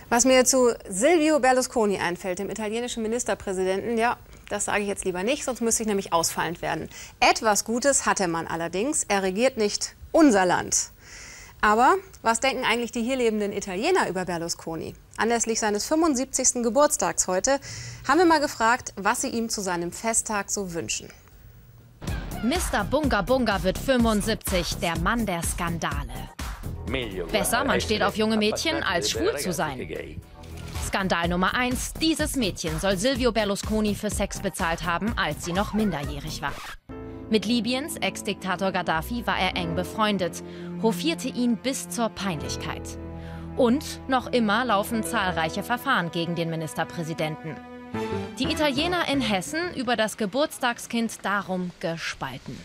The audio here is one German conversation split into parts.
Was mir zu Silvio Berlusconi einfällt, dem italienischen Ministerpräsidenten, ja, das sage ich jetzt lieber nicht, sonst müsste ich nämlich ausfallend werden. Etwas Gutes hat der Mann allerdings. Er regiert nicht unser Land. Aber was denken eigentlich die hier lebenden Italiener über Berlusconi? Anlässlich seines 75. Geburtstags heute haben wir mal gefragt, was sie ihm zu seinem Festtag so wünschen. Mr. Bunga Bunga wird 75, der Mann der Skandale. Besser, man steht auf junge Mädchen, als schwul zu sein. Skandal Nummer 1. Dieses Mädchen soll Silvio Berlusconi für Sex bezahlt haben, als sie noch minderjährig war. Mit Libyens Ex-Diktator Gaddafi war er eng befreundet, hofierte ihn bis zur Peinlichkeit. Und noch immer laufen zahlreiche Verfahren gegen den Ministerpräsidenten. Die Italiener in Hessen über das Geburtstagskind darum gespalten.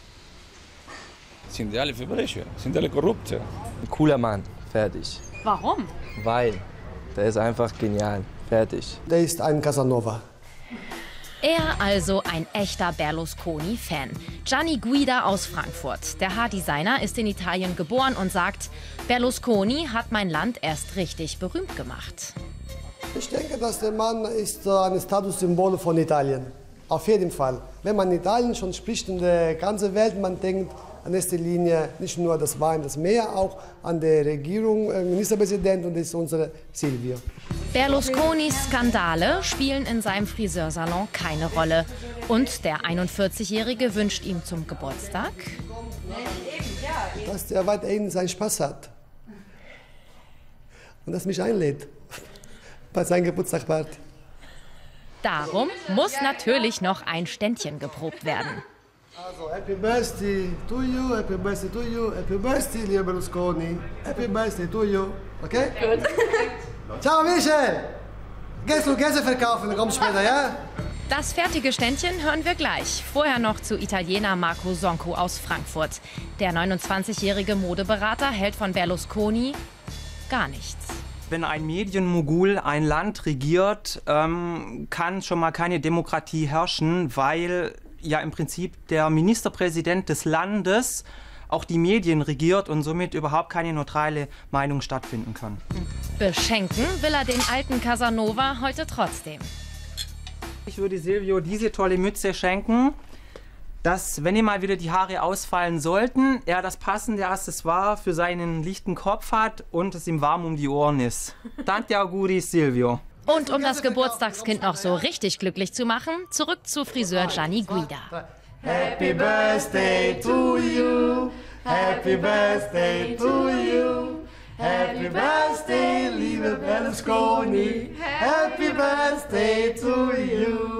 Sind alle Verbrecher, sind alle korrupt. Ein cooler Mann, fertig. Warum? Weil der ist einfach genial, fertig. Der ist ein Casanova. Er also ein echter Berlusconi-Fan. Gianni Guida aus Frankfurt. Der Haardesigner ist in Italien geboren und sagt, Berlusconi hat mein Land erst richtig berühmt gemacht. Ich denke, dass der Mann ist ein Statussymbol von Italien. Auf jeden Fall. Wenn man Italien schon spricht in der ganzen Welt, man denkt in erster Linie nicht nur das Wein, das Meer, auch an der Regierung, Ministerpräsident, und das ist unser Silvio. Berlusconis Skandale spielen in seinem Friseursalon keine Rolle. Und der 41-Jährige wünscht ihm zum Geburtstag, dass er weiterhin seinen Spaß hat. Und dass mich einlädt bei seiner Geburtstagsparty. Darum muss natürlich noch ein Ständchen geprobt werden. Also, Happy Birthday to you, Happy Birthday to you, Happy Birthday, lieber Berlusconi. Happy Birthday to you, okay? Gut. Ciao, Michel! Gehst du Käse verkaufen, komm später, ja? Das fertige Ständchen hören wir gleich. Vorher noch zu Italiener Marco Sonco aus Frankfurt. Der 29-jährige Modeberater hält von Berlusconi gar nichts. Wenn ein Medienmogul ein Land regiert, kann schon mal keine Demokratie herrschen, weil ja im Prinzip der Ministerpräsident des Landes auch die Medien regiert und somit überhaupt keine neutrale Meinung stattfinden kann. Beschenken will er den alten Casanova heute trotzdem. Ich würde Silvio diese tolle Mütze schenken, dass, wenn ihm mal wieder die Haare ausfallen sollten, er das passende Accessoire für seinen lichten Kopf hat und es ihm warm um die Ohren ist. Tanti auguri, Silvio. Und um das Geburtstagskind noch so richtig glücklich zu machen, zurück zu Friseur Gianni Guida. Happy Birthday to you, Happy Birthday to you, Happy Birthday, liebe Berlusconi, Happy Birthday to you.